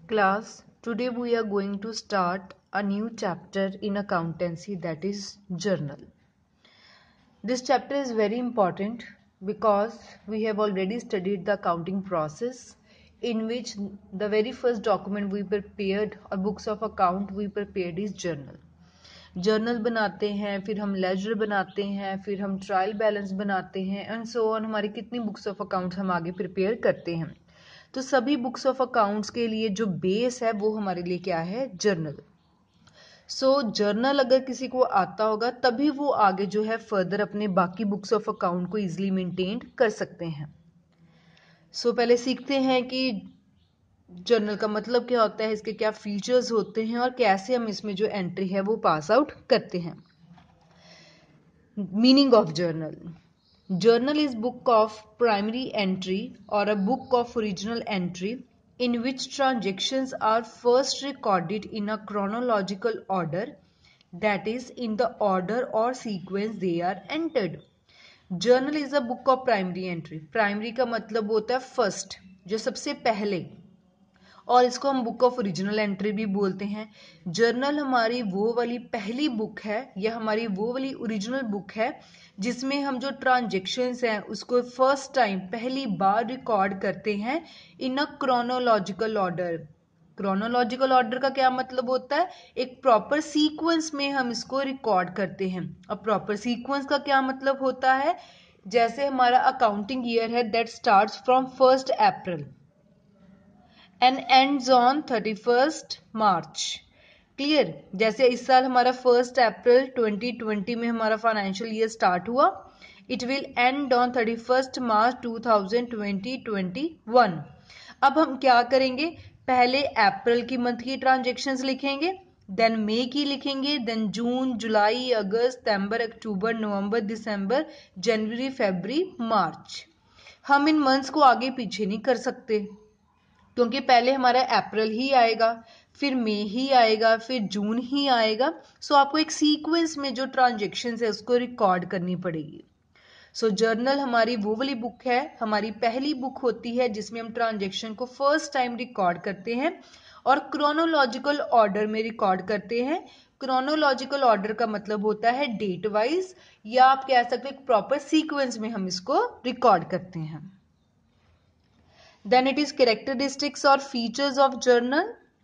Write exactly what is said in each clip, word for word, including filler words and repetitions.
Class, today we are going to start a new chapter in accountancy, that is journal. This chapter is very important because we have already studied the accounting process, in which the very first document we prepared or books of account we prepared is journal. Journal बनाते हैं, फिर हम laser बनाते हैं, फिर हम trial balance बनाते हैं एंड सो ऑन. हमारी कितनी बुक्स ऑफ अकाउंट्स हम आगे प्रिपेयर करते हैं. तो सभी बुक्स ऑफ अकाउंट्स के लिए जो बेस है वो हमारे लिए क्या है? जर्नल. सो so, जर्नल अगर किसी को आता होगा तभी वो आगे जो है फर्दर अपने बाकी बुक्स ऑफ अकाउंट को इजीली मेंटेन कर सकते हैं. सो so, पहले सीखते हैं कि जर्नल का मतलब क्या होता है, इसके क्या फीचर्स होते हैं और कैसे हम इसमें जो एंट्री है वो पास आउट करते हैं. Meaning of journal. Journal is book of primary entry or a book of original entry in which transactions are first recorded in a chronological order, that is in the order or sequence they are entered. Journal is a book of primary entry. Primary का मतलब होता है first, जो सबसे पहले, और इसको हम बुक ऑफ ओरिजिनल एंट्री भी बोलते हैं. जर्नल हमारी वो वाली पहली बुक है या हमारी वो वाली ओरिजिनल बुक है जिसमें हम जो ट्रांजेक्शन्स हैं उसको फर्स्ट टाइम पहली बार रिकॉर्ड करते हैं in a chronological order. Chronological order का क्या मतलब होता है? एक प्रॉपर सीक्वेंस में हम इसको रिकॉर्ड करते हैं. अब प्रॉपर सीक्वेंस का क्या मतलब होता है? जैसे हमारा अकाउंटिंग ईयर है that starts from first April and ends on thirty first March. Clear? जैसे इस साल हमारा फर्स्ट अप्रैल ट्वेंटी ट्वेंटी में हमारा फाइनेंशियल ईयर स्टार्ट हुआ, it will end on thirty first March two thousand twenty one. अब हम क्या करेंगे? पहले अप्रैल की मंथ की ट्रांजेक्शन्स लिखेंगे, देन मई की लिखेंगे, देन जून, जुलाई, अगस्त, सितंबर, अक्टूबर, नवंबर, दिसंबर, जनवरी, फरवरी, मार्च. हम इन मंथ्स को आगे पीछे नहीं कर सकते क्योंकि पहले हमारा अप्रैल ही आएगा, फिर मई ही आएगा, फिर जून ही आएगा. सो so, आपको एक सीक्वेंस में जो ट्रांजेक्शन्स है उसको रिकॉर्ड करनी पड़ेगी. सो so, जर्नल हमारी वो वाली बुक है, हमारी पहली बुक होती है जिसमें हम ट्रांजेक्शन को फर्स्ट टाइम रिकॉर्ड करते हैं और क्रोनोलॉजिकल ऑर्डर में रिकॉर्ड करते हैं. क्रोनोलॉजिकल ऑर्डर का मतलब होता है डेट वाइज, या आप कह सकते हैं प्रॉपर सीक्वेंस में हम इसको रिकॉर्ड करते हैं. Then it is characteristics और features of journal.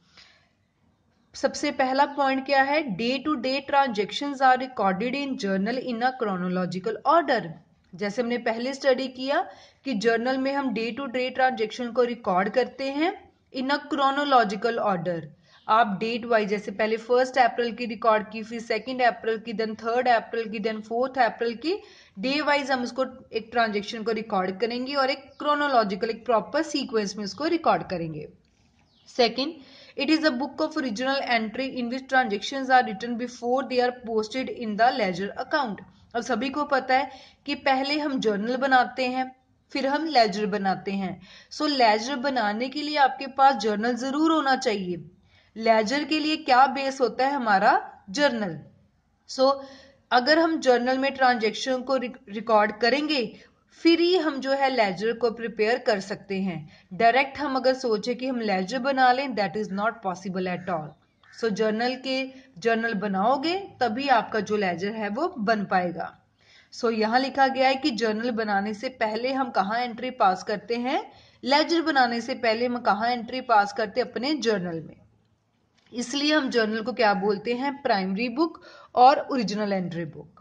सबसे पहला पॉइंट क्या है? Day to day transactions are recorded in journal in a chronological order. जैसे हमने पहले स्टडी किया कि जर्नल में हम डे टू डे ट्रांजेक्शन को रिकॉर्ड करते हैं इन अ क्रोनोलॉजिकल ऑर्डर. आप डेट वाइज जैसे पहले फर्स्ट अप्रैल की रिकॉर्ड की, फिर सेकेंड अप्रैल की, देन थर्ड अप्रैल की, देन फोर्थ अप्रैल की, डे वाइज हम उसको एक ट्रांजेक्शन को रिकॉर्ड करेंगे और एक क्रोनोलॉजिकल एक प्रॉपर सीक्वेंस में उसको रिकॉर्ड करेंगे. Second, it is a book of original entry in which transactions are written before they are posted in the ledger account. अब सभी को पता है कि पहले हम जर्नल बनाते हैं फिर हम लेजर बनाते हैं. सो so, लेजर बनाने के लिए आपके पास जर्नल जरूर होना चाहिए. लेजर के लिए क्या बेस होता है? हमारा जर्नल. सो so, अगर हम जर्नल में ट्रांजेक्शन को रिकॉर्ड करेंगे फिर ही हम जो है लेजर को प्रिपेयर कर सकते हैं. डायरेक्ट हम अगर सोचे कि हम लेजर बना लें, that is not possible at all. So journal के जर्नल बनाओगे तभी आपका जो लेजर है वो बन पाएगा. सो so, यहाँ लिखा गया है कि जर्नल बनाने से पहले हम कहाँ एंट्री पास करते हैं? लेजर बनाने से पहले हम कहाँ एंट्री पास करते हैं? अपने जर्नल में. इसलिए हम जर्नल को क्या बोलते हैं? प्राइमरी बुक और original entry book.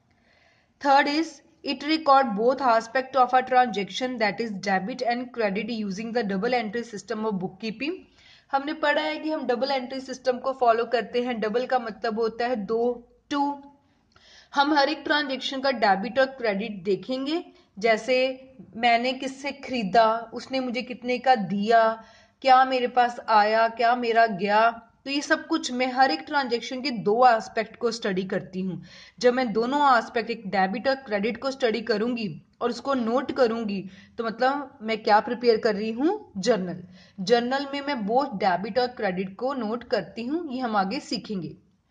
Third is it record both aspect of a transaction, that is debit and credit using the double entry system of book keeping. हमने पढ़ा है कि हम डबल एंट्री सिस्टम को फॉलो करते हैं. Double का मतलब होता है दो, टू. हम हर एक ट्रांजेक्शन का डेबिट और क्रेडिट देखेंगे. जैसे मैंने किससे खरीदा, उसने मुझे कितने का दिया, क्या मेरे पास आया, क्या मेरा गया. तो ये सब कुछ मैं हर एक ट्रांजेक्शन के दो एस्पेक्ट को स्टडी करती हूँ. जब मैं दोनों एस्पेक्ट एक डेबिट और क्रेडिट को स्टडी करूंगी और उसको नोट करूंगी तो मतलब मैं क्या प्रिपेयर कर रही हूँ? जर्नल. जर्नल में मैं बोथ डेबिट और क्रेडिट को नोट करती हूँ. ये हम आगे सीखेंगे.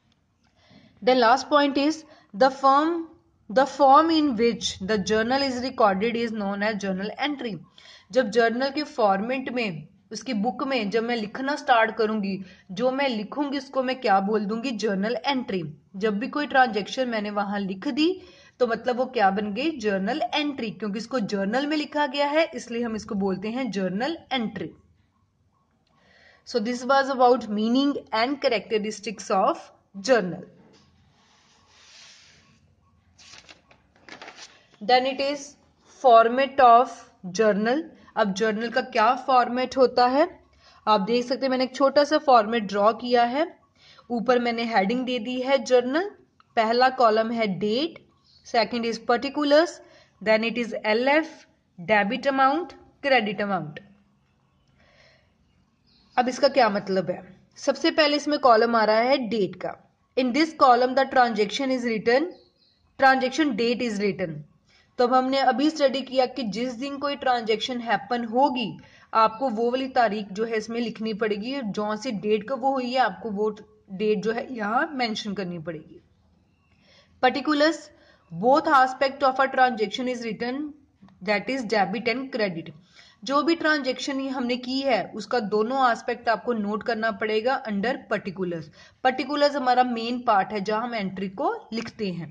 The last point is the form the form in which the journal is recorded is known as journal entry. जब जर्नल के फॉर्मेट में उसकी बुक में जब मैं लिखना स्टार्ट करूंगी, जो मैं लिखूंगी उसको मैं क्या बोल दूंगी, जर्नल एंट्री। जब भी कोई ट्रांजेक्शन मैंने वहां लिख दी तो मतलब वो क्या बन गई, जर्नल एंट्री, क्योंकि इसको जर्नल में लिखा गया है इसलिए हम इसको बोलते हैं journal entry. So this was about meaning and characteristics of journal. Then it is format of journal. अब जर्नल का क्या फॉर्मेट होता है, आप देख सकते हैं मैंने एक छोटा सा फॉर्मेट ड्रॉ किया है। ऊपर मैंने हेडिंग दे दी है जर्नल। पहला कॉलम है date, second is particulars, then it is L F, debit amount, credit amount. अब इसका क्या मतलब है, सबसे पहले इसमें कॉलम आ रहा है डेट का। In this column the transaction is written, transaction date is written. तो अब हमने अभी स्टडी किया कि जिस दिन कोई ट्रांजेक्शन हैपन होगी आपको वो वाली तारीख जो है इसमें लिखनी पड़ेगी, जो सी डेट का वो हुई है आपको वो डेट जो है यहाँ मेंशन करनी पड़ेगी। Particulars, both aspect of a transaction is written, that is debit and credit. जो भी ट्रांजेक्शन हमने की है उसका दोनों एस्पेक्ट आपको नोट करना पड़ेगा अंडर पर्टिकुलर्स। पर्टिकुलर्स हमारा मेन पार्ट है जहां हम एंट्री को लिखते हैं।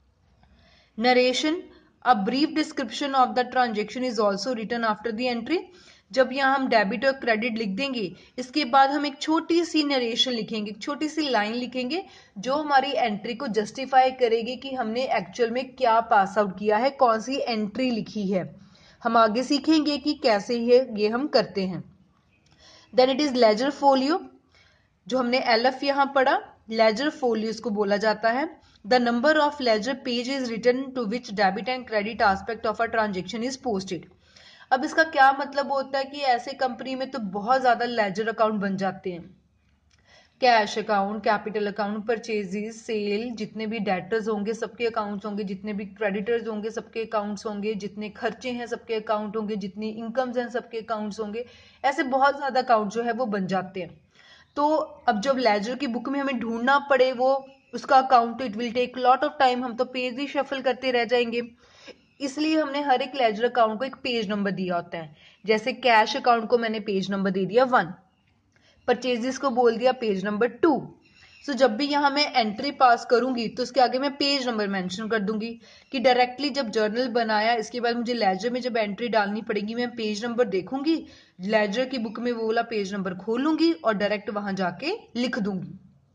Narration, a brief description of the transaction is also written after the entry. जब यहाँ हम डेबिट और क्रेडिट लिख देंगे इसके बाद हम एक छोटी सी नरेशन लिखेंगे, एक छोटी सी लाइन लिखेंगे जो हमारी एंट्री को जस्टिफाई करेगी कि हमने एक्चुअल में क्या पास आउट किया है, कौन सी एंट्री लिखी है। हम आगे सीखेंगे कि कैसे ये ये हम करते हैं। Then it is ledger folio, जो हमने एल एफ यहां पढ़ा, लेजर फोलियो इसको बोला जाता है। The number of ledger page is written to which debit and credit aspect of a transaction is posted. अब इसका क्या मतलब होता है कि ऐसे कंपनी में तो बहुत ज्यादा लेजर अकाउंट बन जाते हैं, cash account, capital account, purchases, sale, जितने भी डेटर्स होंगे सबके अकाउंट्स होंगे, जितने भी क्रेडिटर्स होंगे सबके अकाउंट्स होंगे, जितने खर्चे हैं सबके अकाउंट होंगे, जितनी इनकम्स हैं सबके अकाउंट्स होंगे। ऐसे बहुत ज्यादा अकाउंट जो है वो बन जाते हैं। तो अब जब लेजर की बुक में हमें ढूंढना पड़े वो उसका account, it will take lot of time, हम तो पेज ही शफल करते रह जाएंगे। इसलिए हमने हर एक लेजर अकाउंट को एक पेज नंबर दिया होता है। जैसे कैश अकाउंट को मैंने पेज नंबर दे दिया वन, परचेजेस को बोल दिया पेज नंबर टू। सो जब भी यहाँ मैं एंट्री पास करूंगी तो उसके आगे मैं पेज नंबर मेंशन कर दूंगी कि डायरेक्टली जब जर्नल बनाया इसके बाद मुझे लेजर में जब एंट्री डालनी पड़ेगी मैं पेज नंबर देखूंगी, लेजर की बुक में वो वाला पेज नंबर खोलूंगी और डायरेक्ट वहां जाके लिख दूंगी।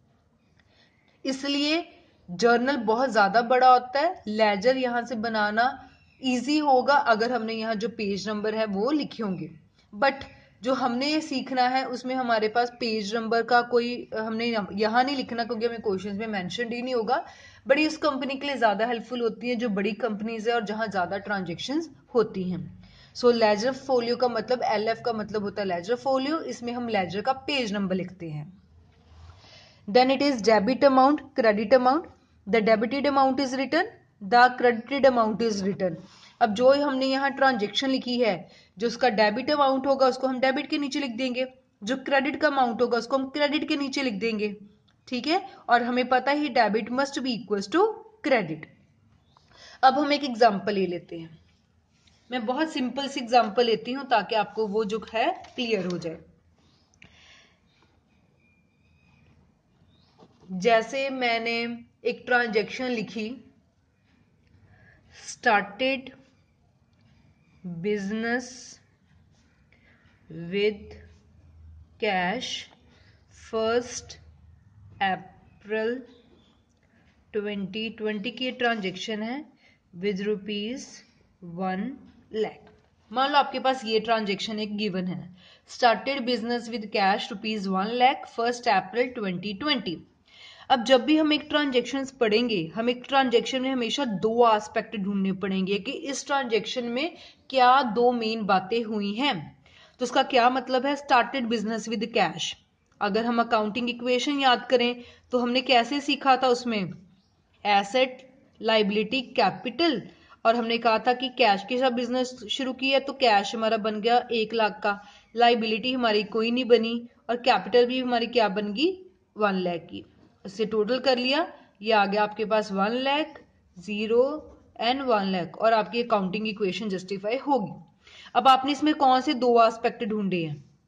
इसलिए जर्नल बहुत ज्यादा बड़ा होता है, लेजर यहां से बनाना इजी होगा अगर हमने यहाँ जो पेज नंबर है वो लिखे होंगे। बट जो हमने ये सीखना है उसमें हमारे पास पेज नंबर का कोई हमने यहाँ नहीं लिखना क्योंकि हमें क्वेश्चंस में मेंशन ही नहीं होगा। बड़ी उस कंपनी के लिए ज्यादा हेल्पफुल होती है जो बड़ी कंपनीज है और जहां ज्यादा ट्रांजेक्शन्स होती हैं। सो लेजर फोलियो का मतलब, एल एफ का मतलब होता है लेजर फोलियो, इसमें हम लेजर का पेज नंबर लिखते हैं। Then it is debit amount, credit amount. The debited amount is written, the credited amount is written. अब जो हमने यहाँ ट्रांजेक्शन लिखी है, जो उसका डेबिट अमाउंट होगा उसको हम डेबिट के नीचे लिख देंगे, जो क्रेडिट का अमाउंट होगा उसको हम क्रेडिट के नीचे लिख देंगे। ठीक है, और हमें पता ही debit must be equal to credit. अब हम एक एग्जाम्पल ले लेते हैं। मैं बहुत सिंपल सी एग्जाम्पल लेती हूँ ताकि आपको वो जो है क्लियर हो जाए। जैसे मैंने एक ट्रांजेक्शन लिखी, started business with cash first April twenty twenty की ट्रांजेक्शन है विद रुपीज वन लैख। मान लो आपके पास ये ट्रांजेक्शन एक गिवन है, started business with cash rupees one lakh first April twenty twenty. अब जब भी हम एक ट्रांजेक्शन पढ़ेंगे हम एक ट्रांजेक्शन में हमेशा दो एस्पेक्ट ढूंढने पड़ेंगे कि इस ट्रांजेक्शन में क्या दो मेन बातें हुई हैं। तो उसका क्या मतलब है, स्टार्टेड बिजनेस विद कैश। अगर हम अकाउंटिंग इक्वेशन याद करें तो हमने कैसे सीखा था, उसमें एसेट, लाइबिलिटी, कैपिटल, और हमने कहा था कि कैश के साथ बिजनेस शुरू किया तो कैश हमारा बन गया एक लाख का, लाइबिलिटी हमारी कोई नहीं बनी और कैपिटल भी हमारी क्या बन गई, वन लाख की। इससे टोटल कर लिया, ये आ गया आपके पास one lakh, zero and one lakh, और आपकी अकाउंटिंग इक्वेशन जस्टिफाई होगी। अब आपने इसमें कौन से दो एस्पेक्ट ढूंढे हैं,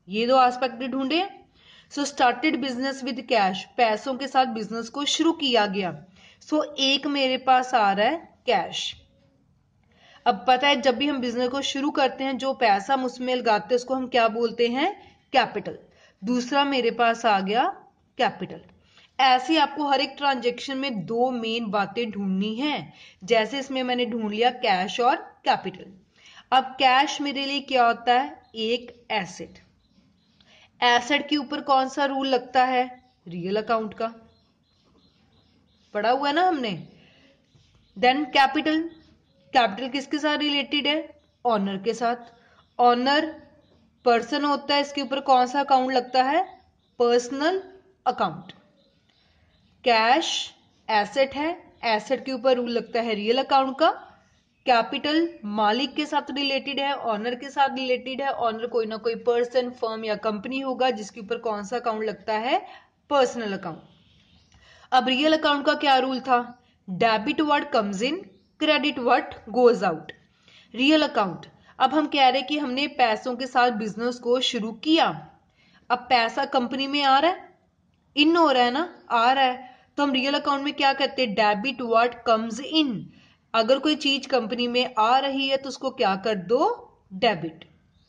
ये दो एस्पेक्ट ढूंढे। So started business with cash, पैसों के साथ बिजनेस को शुरू किया गया। सो so, एक मेरे पास आ रहा है कैश। अब पता है जब भी हम बिजनेस को शुरू करते हैं जो पैसा हम उसमें लगाते हैं उसको हम क्या बोलते हैं, कैपिटल। दूसरा मेरे पास आ गया कैपिटल। ऐसे आपको हर एक ट्रांजेक्शन में दो मेन बातें ढूंढनी है। जैसे इसमें मैंने ढूंढ लिया कैश और कैपिटल। अब कैश मेरे लिए क्या होता है, एक एसेट। एसेट के ऊपर कौन सा रूल लगता है, रियल अकाउंट का, पढ़ा हुआ है ना हमने। देन कैपिटल, कैपिटल किसके साथ रिलेटेड है, ऑनर के साथ। ऑनर पर्सन होता है, इसके ऊपर कौन सा अकाउंट लगता है, पर्सनल अकाउंट। कैश एसेट है, एसेट के ऊपर रूल लगता है रियल अकाउंट का। कैपिटल मालिक के साथ रिलेटेड है, ऑनर के साथ रिलेटेड है। ऑनर कोई ना कोई पर्सन, फर्म या कंपनी होगा जिसके ऊपर कौन सा अकाउंट लगता है, पर्सनल अकाउंट। अब रियल अकाउंट का क्या रूल था, debit word comes in, credit word goes out. Real account, अब हम कह रहे हैं कि हमने पैसों के साथ बिजनेस को शुरू किया। अब पैसा कंपनी में आ रहा है, इन हो रहा है ना, आ रहा है, तो हम रियल अकाउंट में क्या करते हैं, डेबिट वर्ड कम्स इन। अगर कोई चीज कंपनी में आ रही है तो उसको क्या कर दो, debit.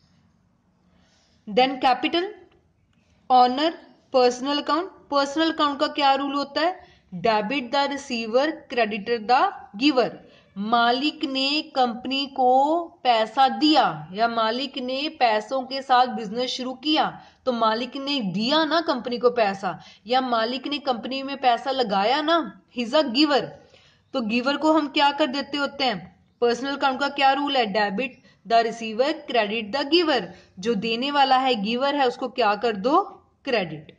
Then capital, owner, personal account. Personal account का क्या रूल होता है, debit the receiver, creditor the giver. मालिक ने कंपनी को पैसा दिया या मालिक ने पैसों के साथ बिजनेस शुरू किया, तो मालिक ने दिया ना कंपनी को पैसा, या मालिक ने कंपनी में पैसा लगाया ना, ही इज अ गिवर। तो गिवर को हम क्या कर देते होते हैं, पर्सनल अकाउंट का क्या रूल है, debit the receiver, credit the giver. जो देने वाला है गिवर है उसको क्या कर दो, क्रेडिट।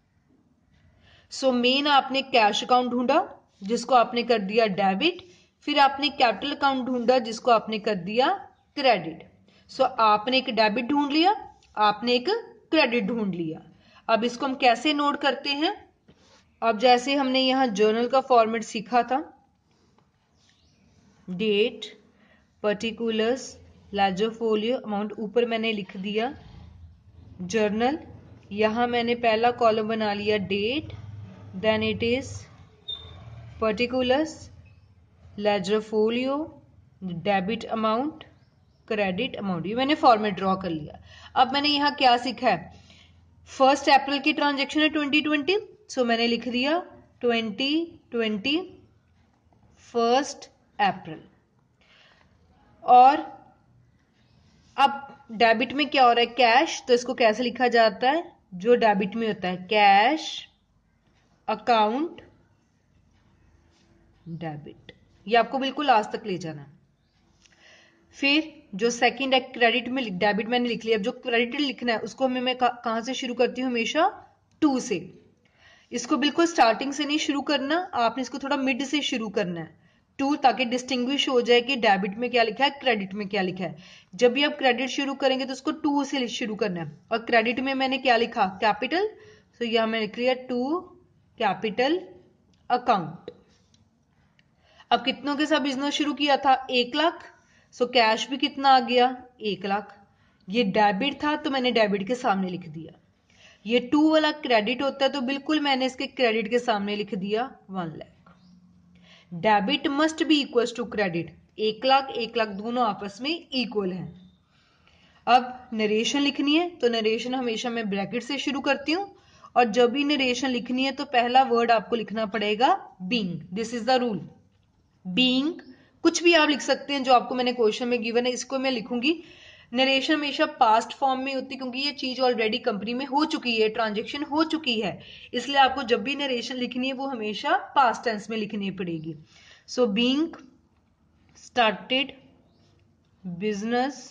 सो मेन आपने कैश अकाउंट ढूंढा जिसको आपने कर दिया डेबिट, फिर आपने कैपिटल अकाउंट ढूंढा जिसको आपने कर दिया क्रेडिट। सो आपने एक डेबिट ढूंढ लिया, आपने एक क्रेडिट ढूंढ लिया। अब इसको हम कैसे नोट करते हैं, अब जैसे हमने यहां जर्नल का फॉर्मेट सीखा था, date, particulars, ledger folio, amount, ऊपर मैंने लिख दिया जर्नल। यहां मैंने पहला कॉलम बना लिया date, then it is particulars, ledger folio, debit amount, credit amount. ये मैंने फॉर्मेट ड्रॉ कर लिया। अब मैंने यहां क्या सीखा है, फर्स्ट अप्रैल की ट्रांजेक्शन है ट्वेंटी ट्वेंटी, सो मैंने लिख दिया ट्वेंटी ट्वेंटी फर्स्ट अप्रैल। और अब डेबिट में क्या हो रहा है, कैश, तो इसको कैसे लिखा जाता है, जो डेबिट में होता है, कैश अकाउंट डेबिट। ये आपको बिल्कुल आज तक ले जाना। फिर जो सेकंड है क्रेडिट में, डेबिट मैंने लिख लिया। जो क्रेडिट लिखना है उसको हमें मैं कहां से शुरू करती हूँ, हमेशा टू से। इसको बिल्कुल स्टार्टिंग से नहीं शुरू करना, आपने इसको थोड़ा मिड से शुरू करना है, टू, ताकि डिस्टिंग्विश हो जाए कि डेबिट में क्या लिखा है, क्रेडिट में क्या लिखा है। जब भी आप क्रेडिट शुरू करेंगे तो उसको टू से शुरू करना है। और क्रेडिट में मैंने क्या लिखा, कैपिटल, तो यहां मैंने लिख लिया टू कैपिटल अकाउंट। अब कितनों के साथ बिजनेस शुरू किया था, एक लाख, सो कैश भी कितना आ गया, एक लाख। ये डेबिट था तो मैंने डेबिट के सामने लिख दिया। ये टू वाला क्रेडिट होता है तो बिल्कुल मैंने इसके क्रेडिट के सामने लिख दिया one lakh. Debit must be equal to credit, एक लाख एक लाख दोनों आपस में इक्वल हैं। अब नरेशन लिखनी है तो नरेशन हमेशा मैं ब्रैकेट से शुरू करती हूं, और जब भी नरेशन लिखनी है तो पहला वर्ड आपको लिखना पड़ेगा being. This is the rule, being. कुछ भी आप लिख सकते हैं जो आपको मैंने क्वेश्चन में गिवन है, इसको मैं लिखूंगी। नरेशन हमेशा पास्ट फॉर्म में होती है क्योंकि ये चीज ऑलरेडी कंपनी में हो चुकी है, ट्रांजेक्शन हो चुकी है, इसलिए आपको जब भी नरेशन लिखनी है वो हमेशा पास्ट टेंस में लिखनी पड़ेगी। So being started business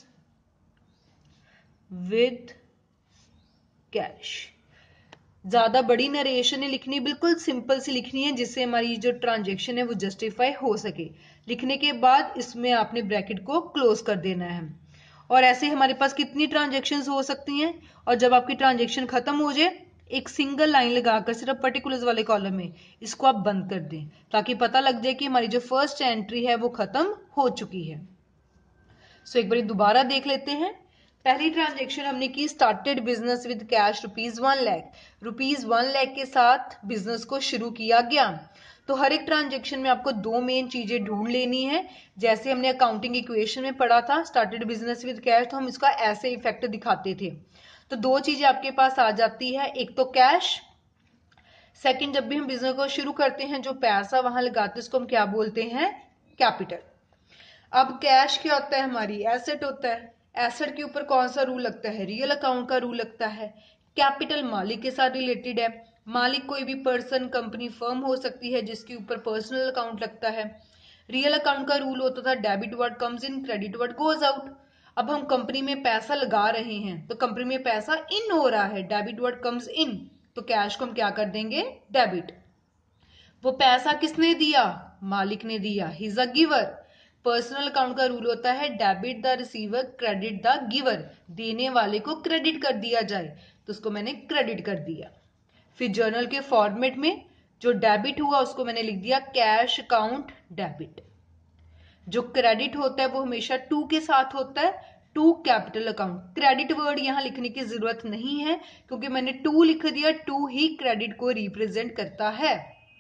with cash. ज्यादा बड़ी नरेशन नहीं लिखनी, बिल्कुल सिंपल सी लिखनी है जिससे हमारी जो ट्रांजेक्शन है वो जस्टिफाई हो सके। लिखने के बाद इसमें आपने ब्रैकेट को क्लोज कर देना है। और ऐसे हमारे पास कितनी ट्रांजेक्शन्स हो सकती हैं, और जब आपकी ट्रांजेक्शन खत्म हो जाए एक सिंगल लाइन लगाकर सिर्फ पर्टिकुलर्स वाले कॉलम में इसको आप बंद कर दें, ताकि पता लग जाए कि हमारी जो फर्स्ट एंट्री है वो खत्म हो चुकी है। सो एक बार दोबारा देख लेते हैं। पहली ट्रांजेक्शन हमने की started business with cash rupees one lakh rupees one lakh के साथ बिजनेस को शुरू किया गया। तो हर एक ट्रांजेक्शन में आपको दो मेन चीजें ढूंढ लेनी है। जैसे हमने अकाउंटिंग इक्वेशन में पढ़ा था स्टार्टेड बिजनेस विद कैश, तो हम इसका ऐसे इफेक्ट दिखाते थे। तो दो चीजें आपके पास आ जाती है, एक तो कैश, सेकंड जब भी हम बिजनेस को शुरू करते हैं जो पैसा वहां लगाते हैं उसको हम क्या बोलते हैं, कैपिटल। अब कैश क्या होता है, हमारी एसेट होता है। एसेट के ऊपर कौन सा रूल लगता है, रियल अकाउंट का रूल लगता है। कैपिटल मालिक के साथ रिलेटेड है। मालिक कोई भी पर्सन, कंपनी, फर्म हो सकती है जिसके ऊपर पर्सनल अकाउंट लगता है। रियल अकाउंट का रूल होता था debit word comes in, credit word goes out. अब हम कंपनी में पैसा लगा रहे हैं तो कंपनी में पैसा इन हो रहा है, डेबिट वर्ड कम्स इन, तो कैश को हम क्या कर देंगे, डेबिट। वो पैसा किसने दिया, मालिक ने दिया, he is a giver. Personal account का रूल होता है debit the receiver, credit the giver, देने वाले को क्रेडिट कर दिया जाए, तो उसको मैंने क्रेडिट कर दिया। फिर जर्नल के फॉर्मेट में जो डेबिट हुआ उसको मैंने लिख दिया कैश अकाउंट डेबिट। जो क्रेडिट होता है वो हमेशा टू के साथ होता है, to capital account. Credit word यहां लिखने की जरूरत नहीं है क्योंकि मैंने टू लिख दिया, टू ही क्रेडिट को रिप्रेजेंट करता है।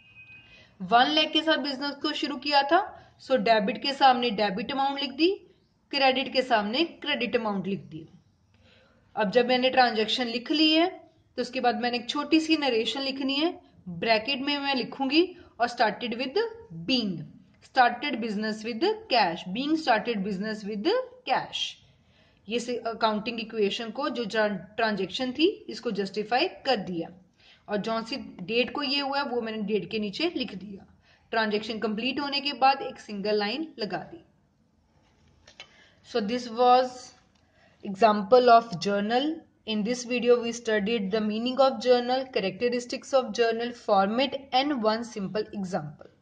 वन लैख के साथ बिजनेस को शुरू किया था, सो डेबिट के सामने डेबिट अमाउंट लिख दी, क्रेडिट के सामने क्रेडिट अमाउंट लिख दी। अब जब मैंने ट्रांजैक्शन लिख ली है तो उसके बाद मैंने एक छोटी सी नरेशन लिखनी है, ब्रैकेट में मैं लिखूंगी और started with being, started business with cash, being started business with cash. ये अकाउंटिंग इक्वेशन को जो ट्रांजैक्शन थी इसको जस्टिफाई कर दिया और जौन सी डेट को ये हुआ है वो मैंने डेट के नीचे लिख दिया। ट्रांजैक्शन कंप्लीट होने के बाद एक सिंगल लाइन लगा दी। So this was example of journal. In this video we studied the meaning of journal, characteristics of journal, format and one simple example.